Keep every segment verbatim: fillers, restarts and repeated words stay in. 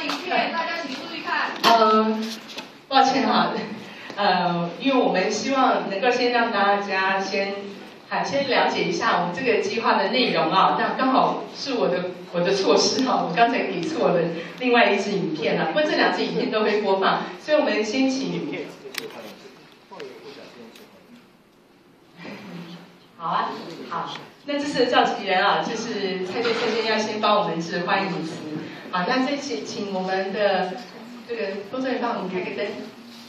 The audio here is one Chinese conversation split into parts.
影片，大家请注意看。 呃，抱歉哈，呃，因为我们希望能够先让大家先，啊，先了解一下我们这个计划的内容啊。那刚好是我的我的错失哈，我刚才给错了另外一支影片了，不过这两支影片都会播放，所以我们先请。好啊，好，那这次的召集人啊，就是蔡队蔡先要先帮我们致欢迎词。好，那再请请我们的这个工作人员帮我们开个灯。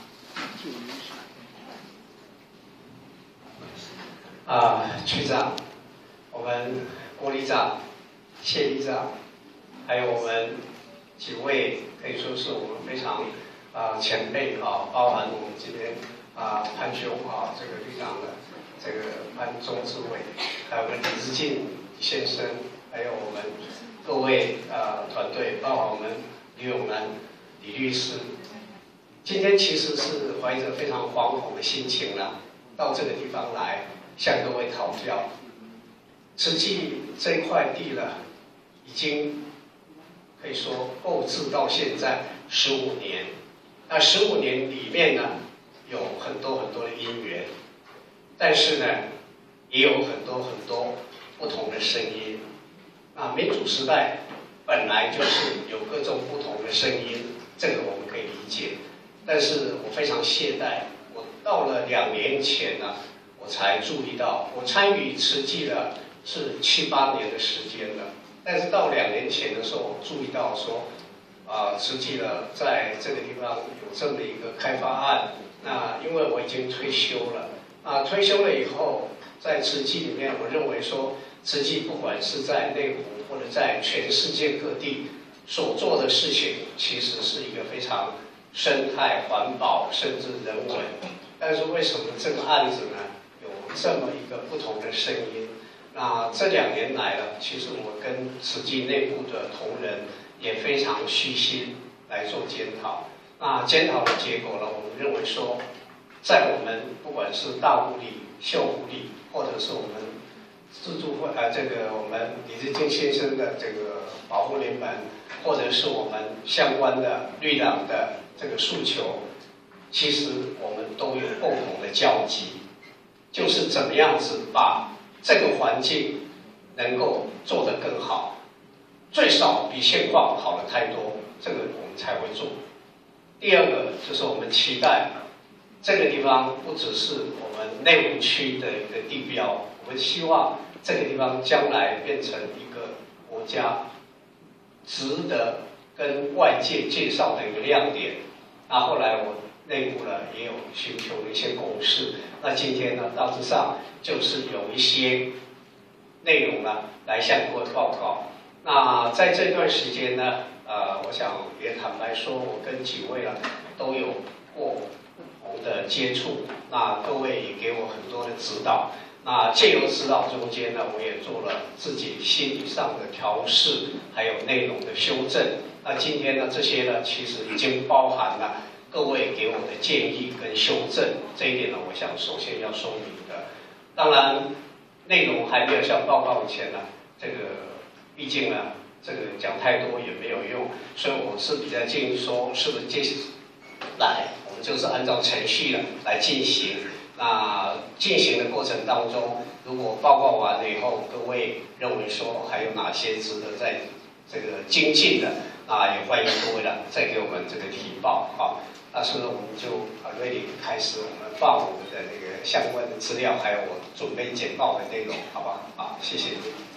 啊，区长，我们郭里长、谢里长，还有我们几位可以说是我们非常啊前辈啊，包含我们这边啊潘兄啊这个旅长的。这个潘中志伟，还有我们李志进先生，还有我们各位呃团队，包括我们李永南李律师，今天其实是怀着非常惶恐的心情呢，到这个地方来向各位讨教。实际这块地呢，已经可以说购置到现在十五年，那十五年里面呢，有很多很多的因缘。但是呢，也有很多很多不同的声音。啊，民主时代本来就是有各种不同的声音，这个我们可以理解。但是我非常懈怠，我到了两年前呢，我才注意到，我参与慈济了是七八年的时间了。但是到两年前的时候，我注意到说，啊，慈济了在这个地方有这么一个开发案。那因为我已经退休了。啊，退休了以后，在慈济里面，我认为说，慈济不管是在内湖或者在全世界各地所做的事情，其实是一个非常生态环保甚至人文。但是为什么这个案子呢，有这么一个不同的声音？那这两年来了，其实我跟慈济内部的同仁也非常虚心来做检讨。那检讨的结果呢，我们认为说。在我们不管是大湖里、秀湖里，或者是我们自助会呃这个我们李志敬先生的这个保护联盟，或者是我们相关的绿党的这个诉求，其实我们都有共同的交集，就是怎么样子把这个环境能够做得更好，最少比现况好了太多，这个我们才会做。第二个就是我们期待。这个地方不只是我们内湖区的一个地标，我们希望这个地方将来变成一个国家值得跟外界介绍的一个亮点。那后来我内部呢也有寻求了一些共识，那今天呢大致上就是有一些内容呢来向各位报告。那在这段时间呢，呃，我想也坦白说，我跟几位啊都有过。的接触，那各位也给我很多的指导。那借由指导中间呢，我也做了自己心理上的调试，还有内容的修正。那今天呢，这些呢，其实已经包含了各位给我的建议跟修正。这一点呢，我想首先要说明的。当然，内容还没有向报告以前呢，这个毕竟呢，这个讲太多也没有用，所以我是比较建议说，是不是接下来。就是按照程序呢来进行。那进行的过程当中，如果报告完了以后，各位认为说还有哪些值得在这个精进的，那也欢迎各位呢再给我们这个提报啊。那所以我们就啊 ready 开始我们放我们的那个相关的资料，还有我准备简报的内容，好吧？好，谢谢。